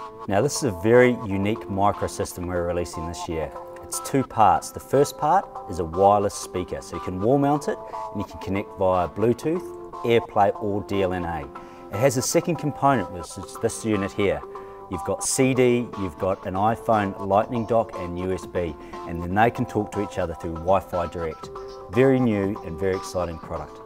Now this is a very unique microsystem we're releasing this year. It's two parts. The first part is a wireless speaker, so you can wall mount it and you can connect via Bluetooth, AirPlay or DLNA. It has a second component, which is this unit here. You've got CD, you've got an iPhone lightning dock and USB, and then they can talk to each other through Wi-Fi Direct. Very new and very exciting product.